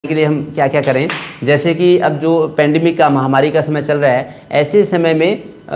के लिए हम क्या क्या करें। जैसे कि अब जो पेंडेमिक का महामारी का समय चल रहा है, ऐसे समय में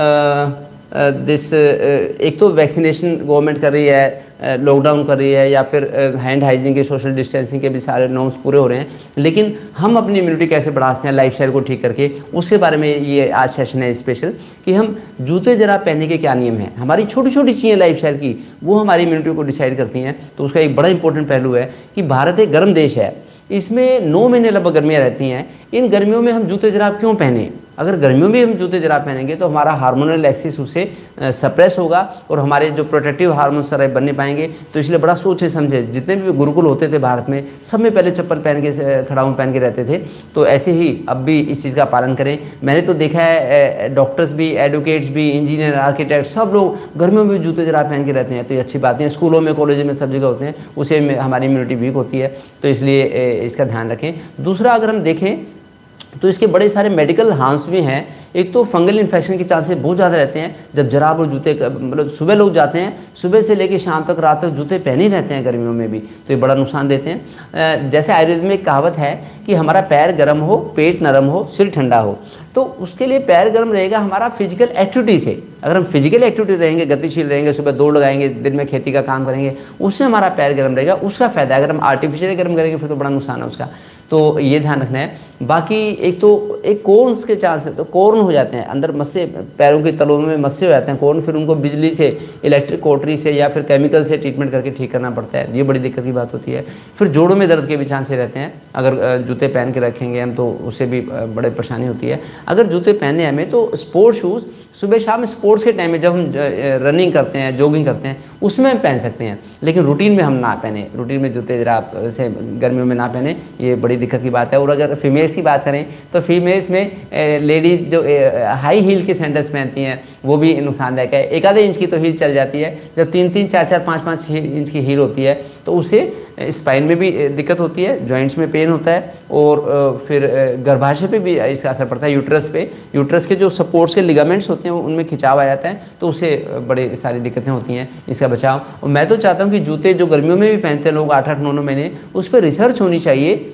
एक तो वैक्सीनेशन गवर्नमेंट कर रही है, लॉकडाउन कर रही है, या फिर हैंड हाइजीन के, सोशल डिस्टेंसिंग के भी सारे नॉर्म्स पूरे हो रहे हैं, लेकिन हम अपनी इम्यूनिटी कैसे बढ़ा सकते हैं लाइफस्टाइल को ठीक करके, उसके बारे में ये आज सेशन है स्पेशल। कि हम जूते जराब पहनने के क्या नियम हैं, हमारी छोटी छोटी चीज़ें लाइफस्टाइल की, वो हमारी इम्यूनिटी को डिसाइड करती हैं। तो उसका एक बड़ा इंपॉर्टेंट पहलू है कि भारत एक गर्म देश है, इसमें 9 महीने लगभग गर्मियाँ रहती हैं। इन गर्मियों में हम जूते जराब क्यों पहने? अगर गर्मियों में हम जूते जराब पहनेंगे तो हमारा हार्मोनल एक्सिस उससे सप्रेस होगा और हमारे जो प्रोटेक्टिव हार्मोन्स सारे बनने पाएंगे। तो इसलिए बड़ा सोचे समझे, जितने भी गुरुकुल होते थे भारत में, सब में पहले चप्पल पहन के, खड़ाऊँ पहन के रहते थे। तो ऐसे ही अब भी इस चीज़ का पालन करें। मैंने तो देखा है डॉक्टर्स भी, एडवोकेट्स भी, इंजीनियर, आर्किटेक्ट, सब लोग गर्मियों में जूते जराब पहन के रहते हैं। तो ये अच्छी बात है। स्कूलों में, कॉलेज में, सब जगह होते हैं, उसे हमारी इम्यूनिटी वीक होती है, तो इसलिए इसका ध्यान रखें। दूसरा, अगर हम देखें तो इसके बड़े सारे मेडिकल हार्म्स भी हैं। एक तो फंगल इन्फेक्शन के चांसेस बहुत ज़्यादा रहते हैं जब जराब और जूते, मतलब सुबह लोग जाते हैं, सुबह से लेकर शाम तक, रात तक जूते पहने ही रहते हैं गर्मियों में भी, तो ये बड़ा नुकसान देते हैं। जैसे आयुर्वेद में एक कहावत है कि हमारा पैर गर्म हो, पेट नरम हो, सिर ठंडा हो। तो उसके लिए पैर गर्म रहेगा हमारा फिजिकल एक्टिविटी से। अगर हम फिजिकल एक्टिविटी रहेंगे, गतिशील रहेंगे, सुबह दौड़ लगाएंगे, दिन में खेती का काम करेंगे, उससे हमारा पैर गर्म रहेगा, उसका फ़ायदा है। अगर हम आर्टिफिशियली गर्म करेंगे फिर तो बड़ा नुकसान है उसका, तो ये ध्यान रखना है। बाकी एक कोर्न्स के चांस है, तो कोर्न हो जाते हैं अंदर, मस्से, पैरों के तलों में मस्से हो जाते हैं कोर्न, फिर उनको बिजली से, इलेक्ट्रिक कोटरी से या फिर केमिकल से ट्रीटमेंट करके ठीक करना पड़ता है। ये बड़ी दिक्कत की बात होती है। फिर जोड़ों में दर्द के भी चांसेस रहते हैं अगर जूते पहन के रखेंगे हम, तो उससे भी बड़े परेशानी होती है। अगर जूते पहने हमें तो स्पोर्ट्स शूज़ सुबह शाम स्पोर्ट्स के टाइम में जब हम रनिंग करते हैं, जॉगिंग करते हैं, उसमें हम पहन सकते हैं, लेकिन रूटीन में हम ना पहने। रूटीन में जूते जराब से गर्मियों में ना पहने, ये बड़ी दिक्कत की बात है। और अगर फीमेल्स की बात करें तो फीमेल्स में लेडीज़ जो हाई हील के सैंडल्स पहनती हैं वो भी नुकसानदायक है। 1 आधे इंच की तो हील चल जाती है, जब 3-3, 4-4, 5-5 इंच की हील होती है तो उससे स्पाइन में भी दिक्कत होती है, जॉइंट्स में पेन होता है, और फिर गर्भाशय पे भी इसका असर पड़ता है, यूट्रस पे। यूट्रस के जो सपोर्ट्स के लिगामेंट्स होते हैं उनमें खिंचाव आ जाता है, तो उससे बड़े सारी दिक्कतें होती हैं। इसका बचाव, और मैं तो चाहता हूँ कि जूते जो गर्मियों में भी पहनते हैं लोग 8-8, 9-9 महीने, उस पर रिसर्च होनी चाहिए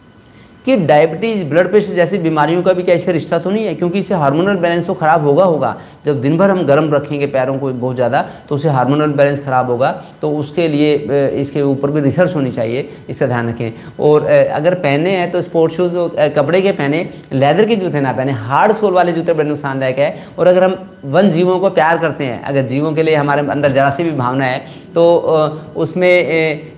कि डायबिटीज़, ब्लड प्रेशर जैसी बीमारियों का भी क्या इससे रिश्ता तो नहीं है, क्योंकि इससे हार्मोनल बैलेंस तो ख़राब होगा। जब दिन भर हम गर्म रखेंगे पैरों को बहुत ज़्यादा, तो उससे हार्मोनल बैलेंस ख़राब होगा। तो उसके लिए इसके ऊपर भी रिसर्च होनी चाहिए, इसका ध्यान रखें। और अगर पहने हैं तो स्पोर्ट्स शूज़ कपड़े के पहने, लेदर के जूते ना पहने। हार्ड सोल वाले जूते बड़े नुकसानदायक है। और अगर हम वन जीवों को प्यार करते हैं, अगर जीवों के लिए हमारे अंदर जरा सी भी भावना है, तो उसमें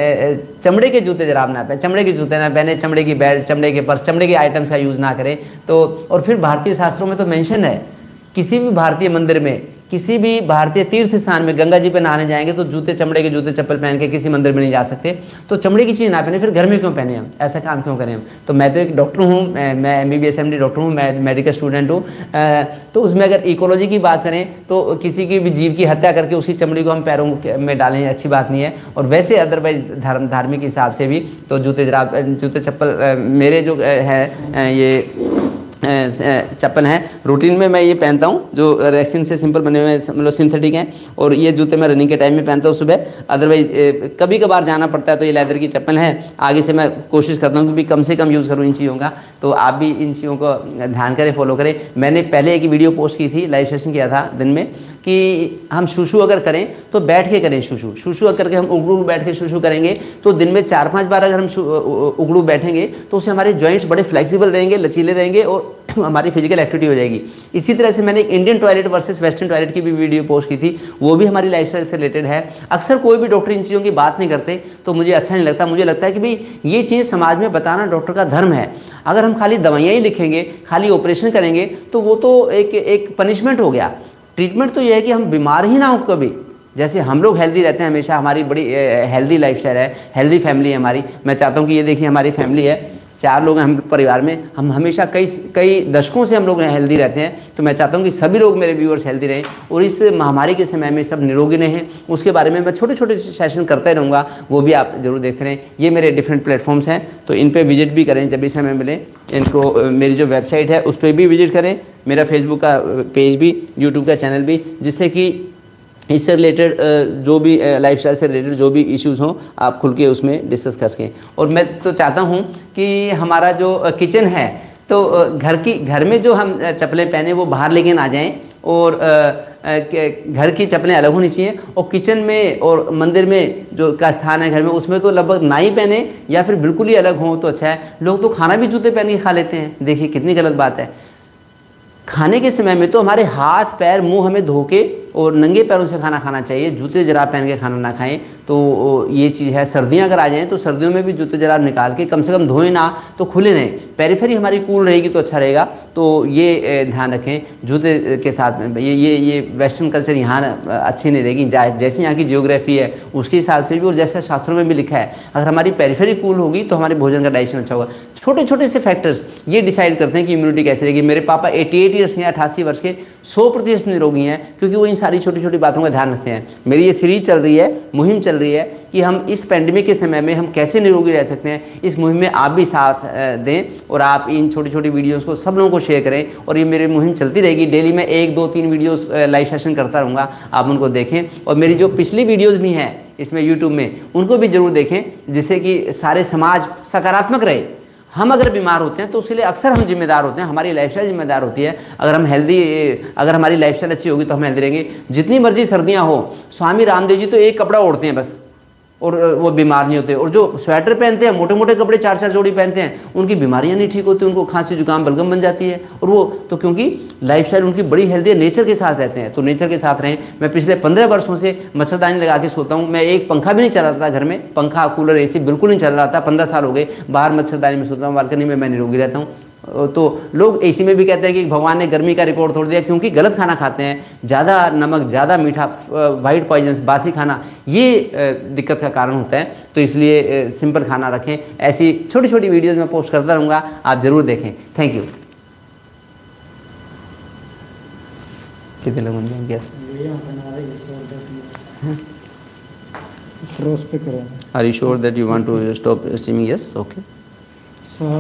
चमड़े के जूते जराब ना पहने, चमड़े के जूते ना पहने, चमड़े की बेल्ट, चमड़े के पर्स, चमड़े के आइटम्स का यूज़ ना करें। तो और फिर भारतीय शास्त्रों में तो मेंशन है, किसी भी भारतीय मंदिर में, किसी भी भारतीय तीर्थ स्थान में गंगा जी पे नहाने जाएंगे तो जूते, चमड़े के जूते चप्पल पहन के किसी मंदिर में नहीं जा सकते। तो चमड़े की चीज़ ना पहने, फिर घर में क्यों पहने हम, ऐसा काम क्यों करें हम। तो मैं तो एक डॉक्टर हूँ, मैं MBBS MD डॉक्टर हूँ, मैं मेडिकल स्टूडेंट हूँ। तो उसमें अगर इकोलॉजी की बात करें तो किसी की भी जीव की हत्या करके उसकी चमड़ी को हम पैरों में डालें, अच्छी बात नहीं है। और वैसे अदरवाइज धार्मिक हिसाब से भी तो जूते जराब, जूते चप्पल, मेरे जो है ये चप्पल हैं, रूटीन में मैं ये पहनता हूँ जो रेसिन से सिंपल बने हुए, मतलब सिंथेटिक हैं। और ये जूते मैं रनिंग के टाइम में पहनता हूँ सुबह। अदरवाइज कभी कभार जाना पड़ता है तो ये लेदर की चप्पल है। आगे से मैं कोशिश करता हूँ कि कम से कम यूज़ करूँ इन चीज़ों का। तो आप भी इन चीज़ों को ध्यान करें, फॉलो करें। मैंने पहले एक वीडियो पोस्ट की थी, लाइव सेशन किया था दिन में, कि हम शूशु अगर करें तो बैठ के करें। शूशु करके हम उगड़ू बैठ के शूशु करेंगे तो दिन में 4-5 बार अगर हम उगड़ू बैठेंगे तो उससे हमारे जॉइंट्स बड़े फ्लेक्सिबल रहेंगे, लचीले रहेंगे और हमारी फिजिकल एक्टिविटी हो जाएगी। इसी तरह से मैंने एक Indian toilet versus western toilet की भी वीडियो पोस्ट की थी, वो भी हमारी लाइफस्टाइल से रिलेटेड है। अक्सर कोई भी डॉक्टर इन चीज़ों की बात नहीं करते तो मुझे अच्छा नहीं लगता। मुझे लगता है कि भाई ये चीज़ समाज में बताना डॉक्टर का धर्म है। अगर हम खाली दवाइयाँ ही लिखेंगे, खाली ऑपरेशन करेंगे तो वो तो एक पनिशमेंट हो गया। ट्रीटमेंट तो ये है कि हम बीमार ही ना हो कभी। जैसे हम लोग हेल्दी रहते हैं हमेशा, हमारी बड़ी हेल्दी लाइफस्टाइल है, हेल्दी फैमिली है हमारी। मैं चाहता हूँ कि ये देखिए हमारी फैमिली है, 4 लोग हैं हम परिवार में, हम हमेशा कई दशकों से हम लोग हेल्दी रहते हैं। तो मैं चाहता हूँ कि सभी लोग मेरे व्यूअर्स हेल्दी रहें और इस महामारी के समय में सब निरोगी रहें। उसके बारे में मैं छोटे छोटे सेशन करता ही रहूँगा, वो भी आप जरूर देखते रहें। ये मेरे डिफरेंट प्लेटफॉर्म्स हैं, तो इन पर विजिट भी करें जब भी समय मिले। इनको मेरी जो वेबसाइट है उस पर भी विजिट करें, मेरा फेसबुक का पेज भी, यूट्यूब का चैनल भी, जिससे कि इससे रिलेटेड जो भी लाइफस्टाइल से रिलेटेड जो भी इश्यूज़ हों आप खुल के उसमें डिस्कस कर सकें। और मैं तो चाहता हूँ कि हमारा जो किचन है तो घर में जो हम चप्पलें पहने वो बाहर लेके ना जाएं, और घर की चप्पलें अलग होनी चाहिए, और किचन में और मंदिर में जो का स्थान है घर में उसमें तो लगभग ना ही पहने या फिर बिल्कुल ही अलग हों तो अच्छा है। लोग तो खाना भी जूते पहन के खा लेते हैं, देखिए कितनी गलत बात है। खाने के समय में तो हमारे हाथ पैर मुंह हमें धो के और नंगे पैरों से खाना खाना चाहिए, जूते जराब पहन के खाना ना खाएं। तो ये चीज़ है। सर्दियां अगर आ जाएं तो सर्दियों में भी जूते जराब निकाल के कम से कम धोएं ना, तो खुले रहें, पेरिफेरी हमारी कूल रहेगी तो अच्छा रहेगा। तो ये ध्यान रखें जूते के साथ में। ये वेस्टर्न कल्चर यहाँ अच्छी नहीं रहेगी, जैसे यहाँ की जियोग्राफी है उसके हिसाब से भी और जैसे शास्त्रों में भी लिखा है, अगर हमारी पेरिफेरी कूल होगी तो हमारे भोजन का डाइजेशन अच्छा होगा। छोटे छोटे से फैक्टर्स ये डिसाइड करते हैं कि इम्यूनिटी कैसे रहेगी। मेरे पापा 88 ईयर्स या 88 वर्ष के 100% निरोगी हैं, क्योंकि वो इन सारी छोटी छोटी बातों का ध्यान रखते हैं। मेरी ये सीरीज चल रही है, मुहिम चल रही है कि हम इस पेंडेमिक के समय में हम कैसे निरोगी रह सकते हैं। इस मुहिम में आप भी साथ दें और आप इन छोटी छोटी वीडियोस को सब लोगों को शेयर करें, और ये मेरी मुहिम चलती रहेगी। डेली मैं 1, 2, 3 वीडियोस लाइव सेशन करता रहूँगा, आप उनको देखें। और मेरी जो पिछली वीडियोज़ भी हैं इसमें यूट्यूब में, उनको भी ज़रूर देखें, जिससे कि सारे समाज सकारात्मक रहे। हम अगर बीमार होते हैं तो उसके लिए अक्सर हम जिम्मेदार होते हैं, हमारी लाइफस्टाइल जिम्मेदार होती है। अगर हमारी लाइफस्टाइल अच्छी होगी तो हम हेल्दी रहेंगे। जितनी मर्जी सर्दियां हो, स्वामी रामदेव जी तो एक कपड़ा ओढ़ते हैं बस, और वो बीमार नहीं होते। और जो स्वेटर पहनते हैं, मोटे मोटे कपड़े 4-4 जोड़ी पहनते हैं, उनकी बीमारियां नहीं ठीक होती, उनको खांसी जुकाम बलगम बन जाती है। और वो तो क्योंकि लाइफस्टाइल उनकी बड़ी हेल्दी है, नेचर के साथ रहते हैं। तो नेचर के साथ रहें। मैं पिछले 15 वर्षों से मच्छरदानी लगा के सोता हूँ। मैं एक पंखा भी नहीं चलाता था घर में, पंखा कूलर AC बिल्कुल नहीं चल रहा था। 15 साल हो गए बाहर मच्छरदानी में सोता हूँ, बालकनी में मैं निरोगी रहता हूँ। तो लोग AC में भी कहते हैं कि भगवान ने गर्मी का रिकॉर्ड तोड़ दिया, क्योंकि गलत खाना खाते हैं, ज़्यादा नमक, ज़्यादा मीठा, वाइट पॉइजन्स, बासी खाना, ये दिक्कत का कारण होता है। तो इसलिए सिंपल खाना रखें। ऐसी छोटी छोटी वीडियोज़ मैं पोस्ट करता रहूँगा, आप ज़रूर देखें। Thank you. कितने लोग गया Are you sure that you want to stop streaming? Yes, okay.